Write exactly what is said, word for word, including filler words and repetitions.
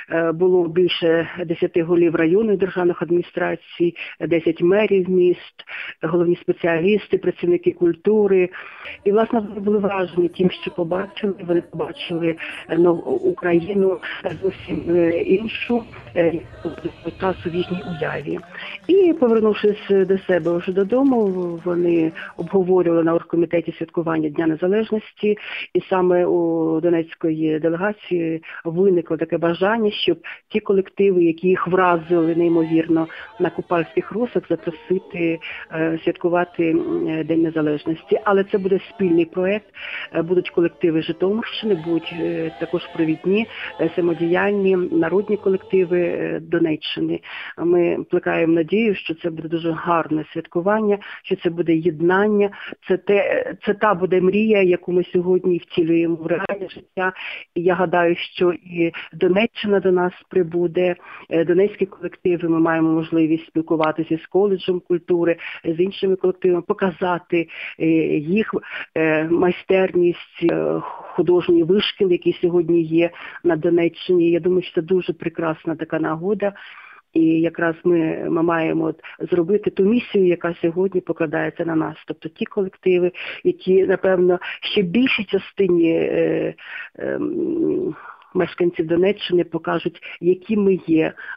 було більше десяти голів районних державних адміністрацій, десять мерів міст, головні спеціалісти, працівники культури. І, власне, вони були вражені тим, що побачили. Вони побачили нову Україну зовсім іншу, часу в їхній уяві. І, повернувшись до себе вже додому, вони обговорювали на оргкомітеті святкування Дня Незалежності. І саме у Донецької делегації виникло таке бажання, щоб ті колективи, які їх вразили неймовірно на Купальських росах, запросити е, святкувати День Незалежності. Але це буде спільний проєкт, будуть колективи Житомирщини, будуть е, також провідні, е, самодіяльні народні колективи е, Донеччини. Ми плекаємо надію, що це буде дуже гарне святкування, що це буде єднання, це, те, це та буде мрія, яку ми сьогодні втілюємо в реальне життя. І я гадаю, що і Донеччина до нас прибуде, донецькі колективи, ми маємо можливість спілкуватися з коледжем культури, з іншими колективами, показати їх майстерність, художній вишкіл, який сьогодні є на Донеччині. Я думаю, що це дуже прекрасна така нагода. І якраз ми, ми маємо от зробити ту місію, яка сьогодні покладається на нас. Тобто ті колективи, які, напевно, ще більшій частині е, е, мешканців Донеччини покажуть, які ми є,